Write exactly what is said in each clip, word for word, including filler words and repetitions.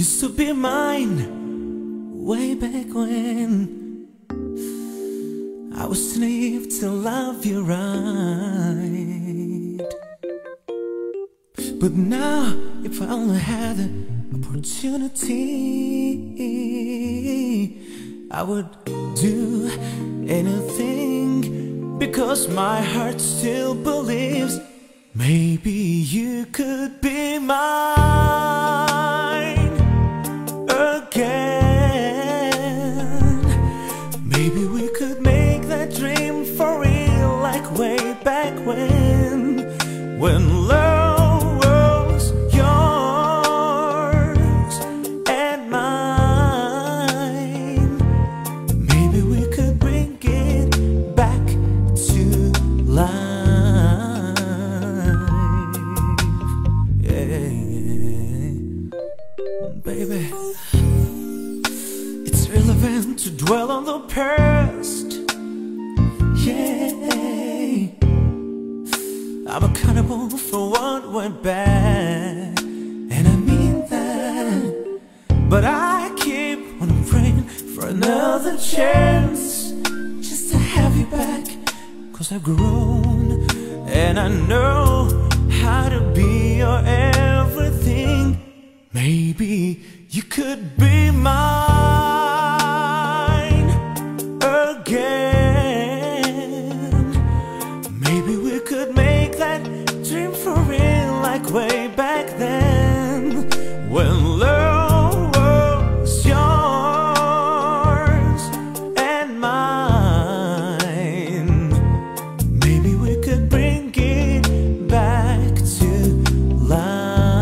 used to be mine way back when I was naive to love you right. But now, if I only had the opportunity, I would do anything, because my heart still believes maybe you could be mine again. Maybe we could make that dream for real, like way back when, when love was yours and mine. Maybe we could bring it back to life. Baby, it's relevant to dwell on the past. Yeah, I'm accountable for what went bad, and I mean that. But I keep on praying for another chance, just to have you back, 'cause I've grown and I know how to be your everything. Maybe you could be mine again. Maybe we could make that dream for real, like way back then, when love was yours and mine. Maybe we could bring it back to life.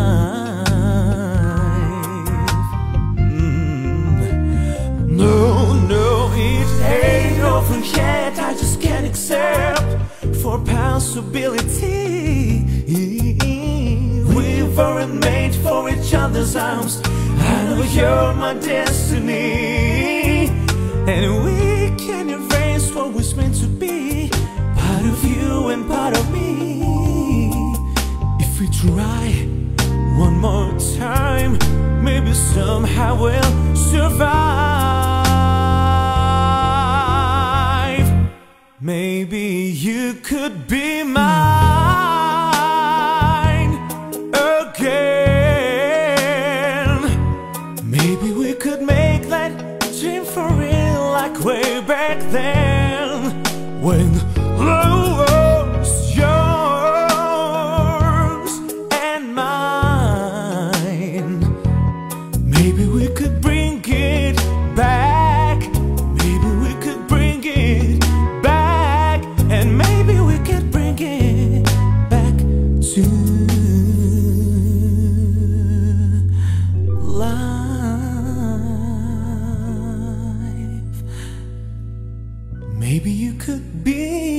Yet I just can't accept for possibility. We weren't made for each other's arms. I know you're my destiny, and we can erase what was meant to be, part of you and part of me. If we try one more time, maybe somehow we'll survive. Maybe you could be mine again. Maybe we could make that dream for real, like way back then, when love was yours and mine. Maybe we could bring it back. Maybe we could bring it back. And maybe we could bring it back to life. Maybe you could be